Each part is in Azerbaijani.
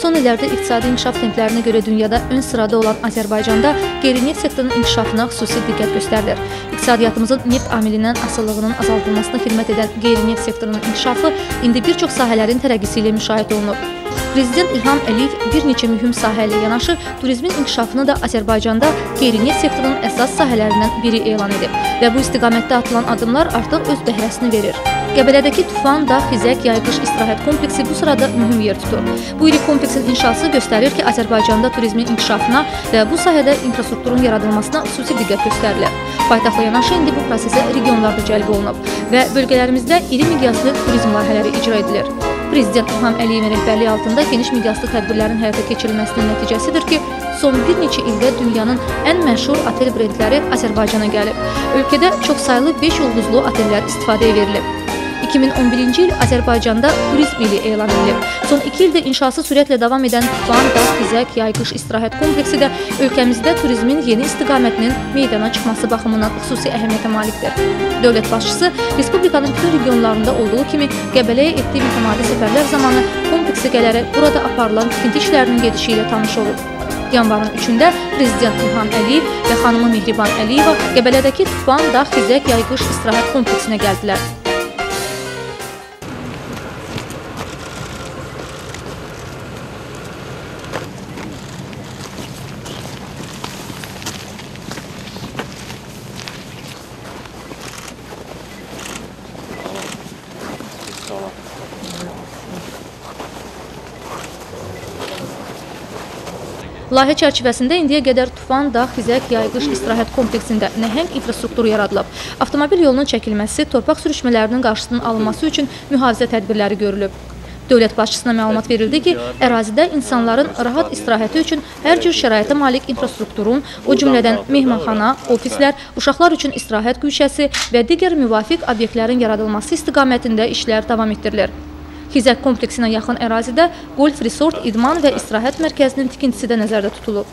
son illərdə iqtisadi inkişaf templərinə görə dünyada ön sırada olan Azərbaycanda qeyri-neft sektorunun inkişafına xüsusi diqqət göstərilir. İqtisadiyyatımızın neft amilindən asılılığının azaldılmasına xidmət edən qeyri-neft sektorunun inkişafı indi bir çox sahələrin tərəqqisi ilə müşahidə olunur. Prezident İlham Əliyev bir neçə mühüm sahə ilə yanaşı turizmin inkişafını da Azərbaycanda qeyri-neft sektorunun əsas sahələrindən biri elan edib və bu istiqamətdə atılan addımlar artıq öz bəhrəsini verir. Qəbələdəki Tufan, Dağ, Xizək, Yayqış istirahət kompleksi bu sırada mühüm yer tutur. Bu iri kompleksin inşası göstərir ki, Azərbaycanda turizmin inkişafına və bu sahədə infrastrukturun yaradılmasına xüsusi diqqət göstərilir. Paytaxtla yanaşı indi bu prosesə regionlarda cəlb olunub və bölgələrimizdə iri miqyaslı turizm layihələri icra edilir. Prezident İlham Əliyevin rəhbərliyi altında geniş miqyaslı tədbirlərin həyata keçirilməsinin nəticəsidir ki, son bir neçə ildə dünyanın ən məşhur otel brendləri Azərbaycana gəlib. Ölkədə çoxsaylı 5 ulduzlu otellər istifadəyə verilib. 2011-ci il Azərbaycanda turizm ili elan edilib. Son 2 ildə inşası sürətlə davam edən Tufan, Dağ, Xizək, Yayqış istirahət kompleksi də ölkəmizdə turizmin yeni istiqamətinin meydana çıxması baxımından xüsusi əhəmiyyətə malikdir. Dövlət başçısı Respublikanın bütün regionlarında olduğu kimi Qəbələyə etdiyi mütəmadi səfərlər zamanı kompleksi gələrək burada aparılan tikinti işlərinin gedişi ilə tanış olub. Yanvarın 3-də Prezident İlham Əliyev və xanımı Mehriban Əliyeva Qəbələdəki Tufan, Dağ, Xizək, Yayqış istirahət kompleksinə gəldilər. Layihə çərçivəsində indiyə qədər Tufan, Dağ, Xizək, Yayqış istirahət kompleksində nəhəng infrastruktur yaradılıb. Avtomobil yolunun çəkilməsi, torpaq sürüşmələrinin qarşısının alınması üçün mühafizə tədbirləri görülüb. Dövlət başçısına məlumat verildi ki, ərazidə insanların rahat istirahəti üçün hər cür şəraitə malik infrastrukturun, o cümlədən mehmanxana, ofislər, uşaqlar üçün istirahət güşəsi və digər müvafiq obyektlərin yaradılması istiqamətində işlər davam etdirilir. Xizək kompleksinə yaxın ərazidə golf resort, idman və istirahət mərkəzinin tikintisi də nəzərdə tutulub.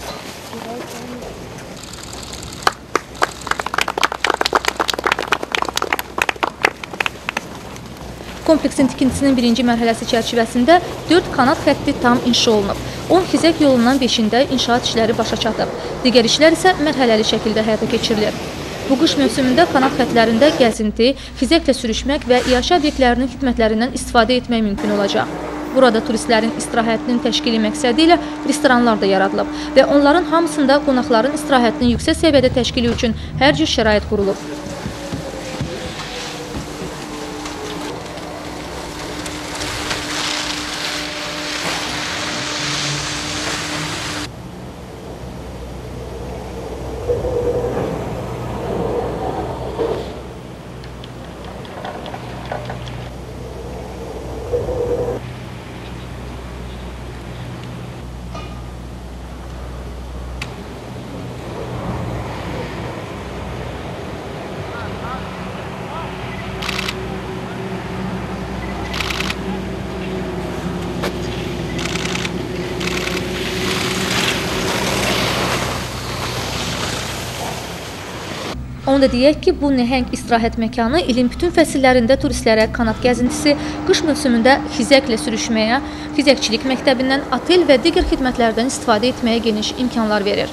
Kompleksin tikintisinin birinci mərhələsi çərçivəsində 4 kanat xətti tam inşa olunub. 10 Xizək yolundan 5-də inşaat işləri başa çatıb. Digər işlər isə mərhələli şəkildə həyata keçirilir. Bu qış mövsümündə kanat xətlərində gəzinti, xizəklə sürüşmək və iaşə obyektlərinin xidmətlərindən istifadə etmək mümkün olacaq. Burada turistlərin istirahətinin təşkili məqsədi ilə restoranlar da yaradılıb və onların hamısında qonaqların istirahətinin yüksək səviyyədə təşkili üçün hər cür şərait qurulub. Onu da deyək ki, bu nəhəng istirahət məkanı ilin bütün fəsillərində turistlərə kanat gəzintisi, qış mövsümündə xizəklə sürüşməyə, xizəkçilik məktəbindən, otel və digər xidmətlərdən istifadə etməyə geniş imkanlar verir.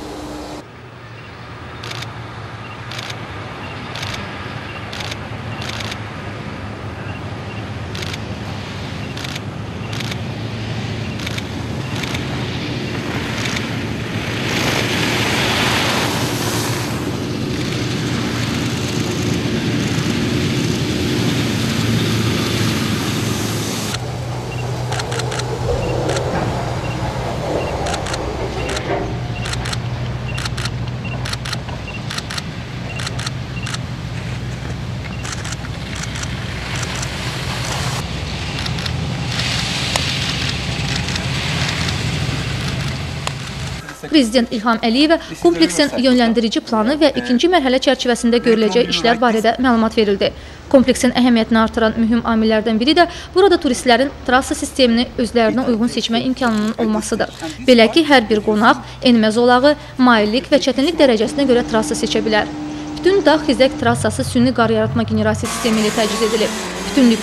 Prezident İlham Əliyevə kompleksin yönləndirici planı və ikinci mərhələ çərçivəsində görüləcək işlər barədə məlumat verildi. Kompleksin əhəmiyyətini artıran mühüm amillərdən biri də burada turistlərin trassa sistemini özlərinə uyğun seçmə imkanının olmasıdır. Belə ki, hər bir qonaq enmə zolağı, maillik və çətinlik dərəcəsinə görə trassa seçə bilər. Bütün Dağ Xizək trassası süni qar yaratma generasiya sistemi ilə təchiz edilib. Bütünlükdə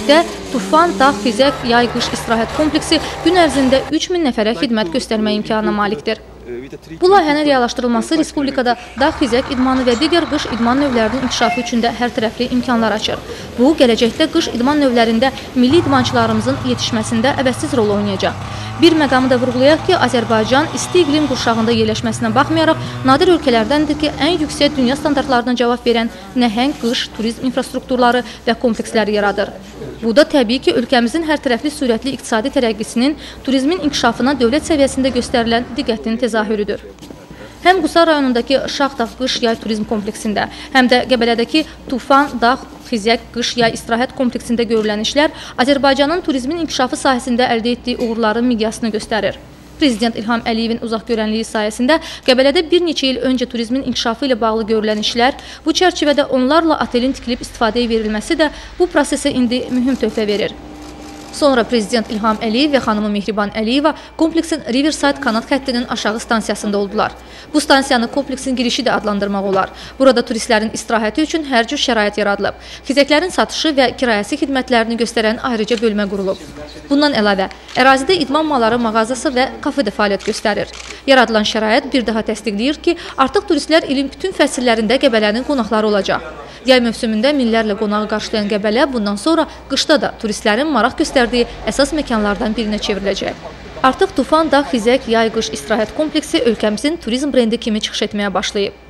Tufan Dağ Xizək Yay Qış İstirahət Kompleksi gün ərzində 3000 nəfərə xidmət göstərmə imkanına malikdir. Bu layihənin reallaşdırılması respublikada dağ xizək idmanı və digər qış idman növlərinin inkişafı üçün də hərtərəfli imkanlar açır. Bu, gələcəkdə qış idman növlərində milli idmançılarımızın yetişməsində əvəzsiz rol oynayacaq. Bir məqamı da vurğulayaq ki, Azərbaycan isti iqlim qurşağında yerləşməsinə baxmayaraq, nadir ölkələrdəndir ki, ən yüksək dünya standartlarına cavab verən nəhəng qış turizm infrastrukturları və kompleksləri yaradır. Bu da təbii ki, ölkəmizin hərtərəfli sürətli iqtisadi tərəqqisinin, turizmin inkişafına dövlət səviyyəsində göstərilən diqqətin tezahürüdür. Həm Qusar rayonundakı Şaxdağ Qış Yay Turizm Kompleksində, həm də Qəbələdəki Tufan Dağ Xizək Qış Yay İstirahət Kompleksində görülən işlər Azərbaycanın turizmin inkişafı sahəsində əldə etdiyi uğurların miqyasını göstərir. Prezident İlham Əliyevin uzaqgörənliyi sayəsində Qəbələdə bir neçə il öncə turizmin inkişafı ilə bağlı görülən işlər, bu çərçivədə onlarla otelin tikilib istifadəyə verilməsi də bu prosesə indi mühüm töhfə verir. Sonra Prezident İlham Əliyev və xanımı Mehriban Əliyeva kompleksin Riverside kanat xəttinin aşağı stansiyasında oldular. Bu stansiyanı kompleksin girişi də adlandırmaq olar. Burada turistlərin istirahəti üçün hər cür şərait yaradılıb. Xizəklərin satışı və kirayəsi xidmətlərini göstərən ayrıca bölmə qurulub. Bundan əlavə, ərazidə idman malları mağazası və kafe də fəaliyyət göstərir. Yaradılan şərait bir daha təsdiqləyir ki, artıq turistlər ilin bütün fəsillərində Qəbələnin qonaqları olacaq. Yay mövsümündə minlərlə qonağı qarşılayan Qəbələ bundan sonra qışda da turistlərin maraq göstərdiyi əsas məkanlardan birinə çevriləcək. Artıq Tufan Dağ Xizək Yay Qış İstirahət Kompleksi ölkəmizin turizm brendi kimi çıxış etməyə başlayıb.